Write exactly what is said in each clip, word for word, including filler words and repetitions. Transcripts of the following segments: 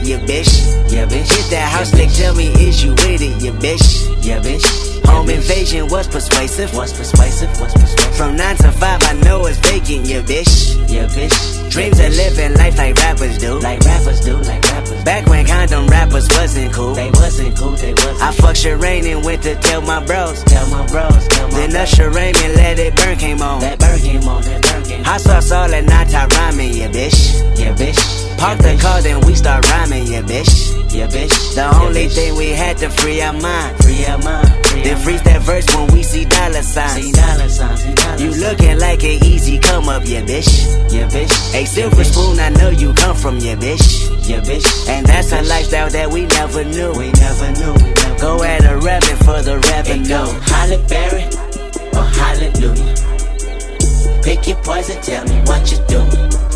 yeah bitch. Yeah bitch. Hit that house stick, tell me is you with it, yeah bitch. Yeah bitch. Home invasion was persuasive. Was persuasive. Was persuasive. From nine to five, I know it's vacant, yeah bitch. Yeah bitch. Dreams of living life like rappers do. Like rappers do. Like rappers. Back when condom rappers wasn't cool. They wasn't cool. They wasn't. I fucked Sherane and went to tell my bros. Tell my bros. Tell my then Usher Raymond let it burn came on. That burn came on. That burn came on. Hot sauce all at night time rhyming, yeah bitch. Yeah bitch. Park yeah, the bitch. Car then we start rhyming, yeah bitch. Yeah bitch. The yeah, only bitch. Thing we had to free our mind. Free our mind. Free then freeze that verse when we see dollar signs. See dollar signs. See dollar you signs. Looking like an easy come up, yeah bitch. Yeah bitch. A silver yeah, spoon, I know you come from, yeah bitch. Yeah bitch. And that's yeah, a lifestyle that we never knew. We never knew. We never go knew. At a reverend for the revenue. Go Halle Berry or hallelujah. Pick your poison, tell me what you do.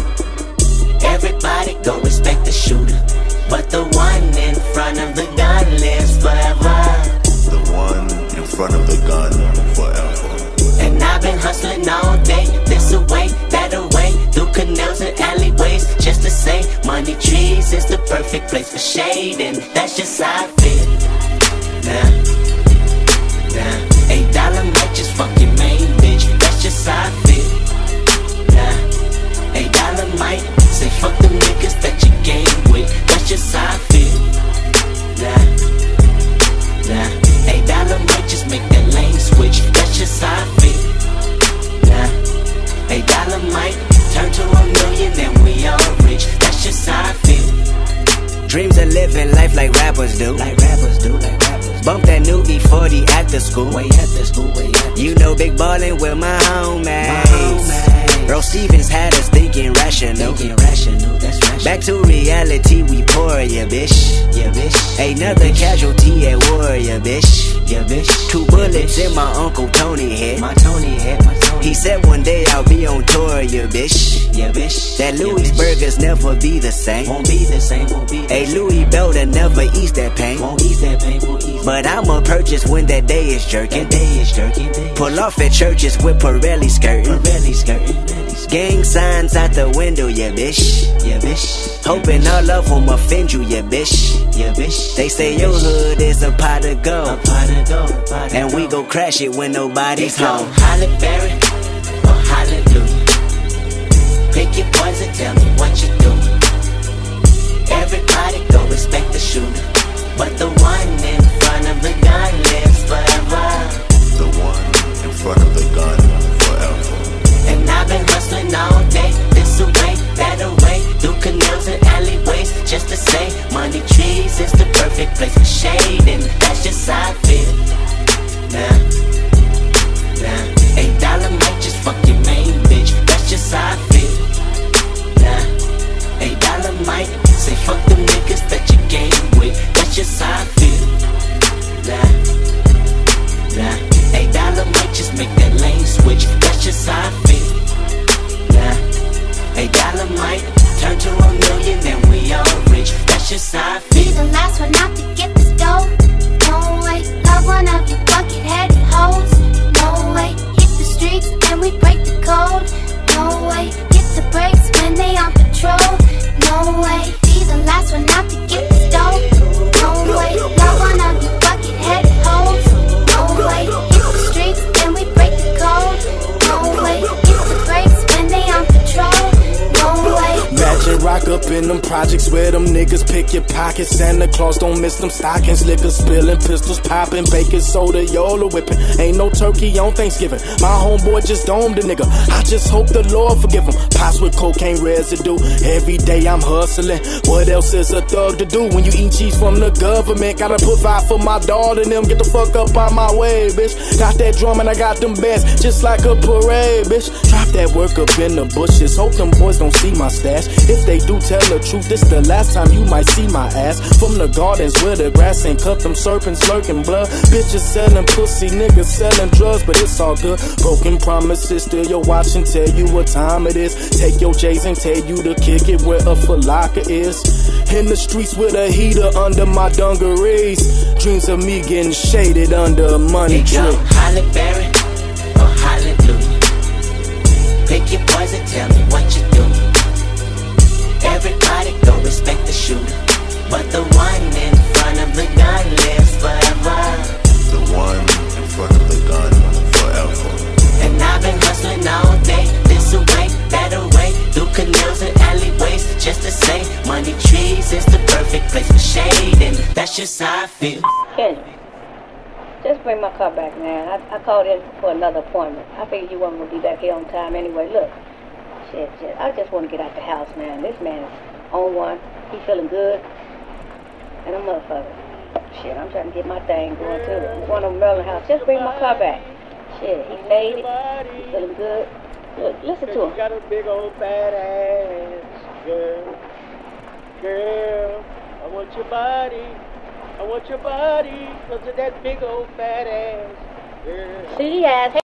Everybody go respect the shooter, but the one in front of the gun lives forever. The one in front of the gun forever. And I've been hustling all day, this away, that away, through canals and alleyways, just to say money trees is the perfect place for shade, and that's just how I feel. Nah, nah, eight dollar might just fuck your main bitch, that's just how I feel. Nah, eight dollar might say fuck them niggas that you game with, that's just how I feel. Nah, nah, eight dollar might just make that lane switch, that's just how I feel. Nah, eight dollar might turn to a million and we all rich, that's just how I feel. Dreams of living life like rappers do. Like rappers do, like rappers. Bump that new E forty after school. Way after school, way after You know big ballin' with my homies. My homies. Bro Stevens had us thinking rational. Thinking rational, that's rational. Back to reality, we pour, yeah bitch. Yeah bitch. Another casualty at war, yeah bitch. Yeah bitch. Two bullets in my Uncle Tony head. My Tony head, my Tony. He said one day I'll be on tour, yeah bitch. Yeah bitch. That Louis yeah, burgers never be the same. Won't be the same, won't be the same. A Louis Belder never ease that pain. Won't ease that pain, won't ease. But I'ma purchase when that day is jerking. That day is jerking. Day Pull off at churches with Pirelli skirting. Pirelli skirting. Gang signs out the window, yeah bitch. Yeah bitch. Hoping all of them offend you, yeah bitch. Yeah bitch. They say your hood is a pot of gold. A pot of gold. A pot of and gold. We go crash it when nobody's home. Halle Berry or hallelujah. Pick your poison, tell me what you do. Everybody go respect the shooter, but the one in front of the gun lives forever. The one in front of the gun forever. And I've been hustling all day, this away, that away, through canals and alleyways, just to say money trees is the perfect place for shade, and that's just how I feel. Nah, nah, eight dollar might just fuck your main bitch, that's just how I feel. Nah, eight dollar might say fuck them niggas that you game with, that's just how I feel. Nah, nah, eight dollar might just make that lane switch, that's just how I feel. Nah, eight dollar might turn to a million and we all rich, that's just how I feel. Be the last one out to get this dough. No way, love one of you bucket-headed hoes. No way, hit the streets and we break the code. No way, hit the brakes when they on patrol. No way, be the last one out to get this dough. No way, love one of you bucket-headed hoes. No way, hit the streets and we break the code. No way, hit the brakes when they on patrol. No way. Imagine rock up in them projects where them niggas pick your pockets. Santa Claus don't miss them stockings. Liquor spilling, pistols popping, baking soda, Yola whipping. Ain't no turkey on Thanksgiving. My homeboy just domed a nigga. I just hope the Lord forgive him. Pops with cocaine residue. Every day I'm hustling. What else is a thug to do when you eat cheese from the government? Gotta provide for my daughter and them. Get the fuck up out my way, bitch. Got that drum and I got them bands just like a parade, bitch. Drop that work up in the bushes. Hope them boys don't see my stash. If they do tell the truth, this the last time you might see my ass. From the gardens where the grass ain't cut, them serpents slurking blood. Bitches selling pussy, niggas selling drugs, but it's all good. Broken promises, still your watch and tell you what time it is. Take your J's and tell you to kick it where a falaka is. In the streets with a heater under my dungarees. Dreams of me getting shaded under a money tree. Halle Berry or hallelujah. Pick your poison, tell me what you do. Everybody go respect the shooter, but the one in front of the gun lives forever. The one in front of the gun forever. And I've been hustling all day, this away, that away, through canals and alleyways, just to say, money trees is the perfect place for shade, and that's just how I feel. Kendrick, just bring my car back, man. I, I called in for another appointment. I figured you weren't going to be back here on time anyway. Look, shit, shit, I just want to get out the house, man. This man is on one. He feeling good. And a motherfucker. Shit, I'm trying to get my thing going, too. I'm going to Maryland house. Just bring my car back. Shit, he faded. He feeling good. Look, listen to him. You got a big old fat ass, girl. Girl, I want your body. I want your body. Look at that big old fat ass, girl. See, he has